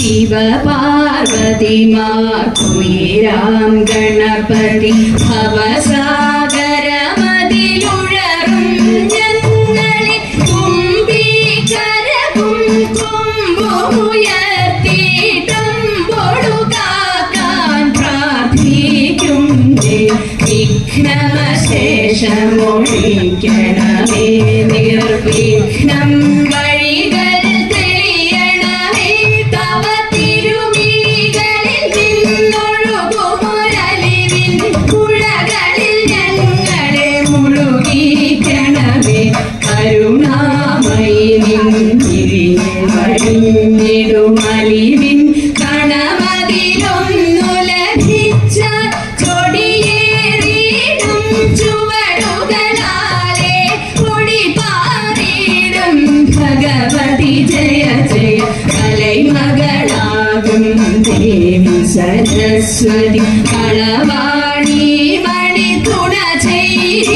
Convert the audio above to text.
शिव पार्वती माकुयिराम गणपति भवसागर मदिलुळरुं ഞങ്ങളെ കുംഭികരവും കൊമ്പുയർത്തിയിട്ടമ്പൊടു കാക്കാൻ പ്രാർത്ഥിക്കുന്നേ വിഘ്നമശേഷമൊഴിക്കണമേ നിർവിഘ്നം വഴികൾ മലിവിൻ കണമതിലൊന്നു ലഭിച്ച കൊടിയേറിടും ചുവടുകളാലെ പൊടിപാറിടും ഭഗവതി ജയ ജയ കലൈമകളാകും ദേവി സരസ്വതി കളവാണി മണി തുണ ചെയ്യ